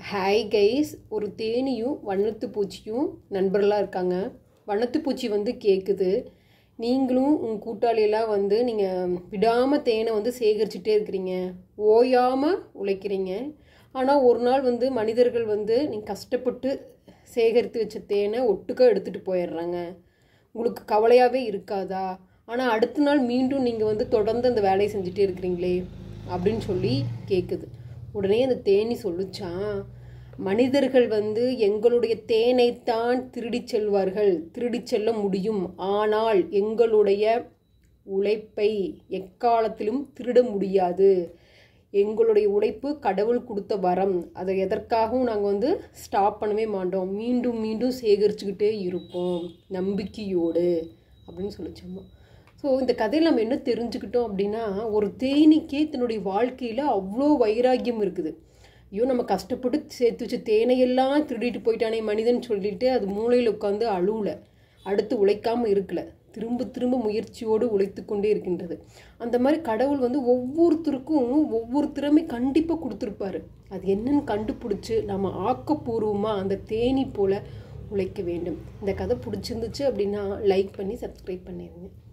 Hi guys, ஒரு தேனியும் வண்ணத்து பூச்சியும் நண்பர்களாக இருக்காங்க. வண்ணத்து பூச்சி வந்து கேட்குது, நீங்களும் உங்கள் கூட்டாளியெல்லாம் வந்து நீங்கள் விடாமல் தேனை வந்து சேகரிச்சுட்டே இருக்கிறீங்க, ஓயாமல் உழைக்கிறீங்க. ஆனால் ஒரு நாள் வந்து மனிதர்கள் வந்து நீங்கள் கஷ்டப்பட்டு சேகரித்து வச்ச தேனை ஒட்டுக்க எடுத்துகிட்டு போயிடுறாங்க. உங்களுக்கு கவலையாகவே இருக்காதா? ஆனால் அடுத்த நாள் மீண்டும் நீங்கள் வந்து தொடர்ந்து அந்த வேலையை செஞ்சுட்டே இருக்கிறீங்களே அப்படின்னு சொல்லி கேட்குது. உடனே அந்த தேனி சொல்லிச்சான், மனிதர்கள் வந்து எங்களுடைய தேனைத்தான் திருடி செல்வார்கள், திருடி செல்ல முடியும். ஆனால் எங்களுடைய உழைப்பை எக்காலத்திலும் திருட முடியாது. எங்களுடைய உழைப்பு கடவுள் கொடுத்த வரம், அதை எதற்காகவும் நாங்கள் வந்து ஸ்டாப் பண்ணவே மாட்டோம், மீண்டும் மீண்டும் சேகரிச்சுக்கிட்டே இருப்போம் நம்பிக்கையோடு அப்படின்னு சொல்லிச்சோம்மா. ஸோ இந்த கதையில் நம்ம என்ன தெரிஞ்சுக்கிட்டோம் அப்படின்னா, ஒரு தேனீக்கே தன்னுடைய வாழ்க்கையில் அவ்வளோ வைராக்கியம் இருக்குது. ஐயோ, நம்ம கஷ்டப்பட்டு சேர்த்து வச்ச தேனையெல்லாம் திருடிட்டு போயிட்டானே மனிதன் சொல்லிட்டு அது மூளையில் உட்காந்து அழுவலை, அடுத்து உழைக்காமல் இருக்கலை, திரும்ப திரும்ப முயற்சியோடு உழைத்து கொண்டே இருக்கின்றது. அந்த மாதிரி கடவுள் வந்து ஒவ்வொருத்தருக்கும் ஒவ்வொரு திறமை கண்டிப்பாக கொடுத்துருப்பாரு. அது என்னன்னு கண்டுபிடிச்சி நம்ம ஆக்கப்பூர்வமாக அந்த தேனி போல் உழைக்க வேண்டும். இந்த கதை பிடிச்சிருந்துச்சு அப்படின்னா லைக் பண்ணி சப்ஸ்கிரைப் பண்ணிடுங்க.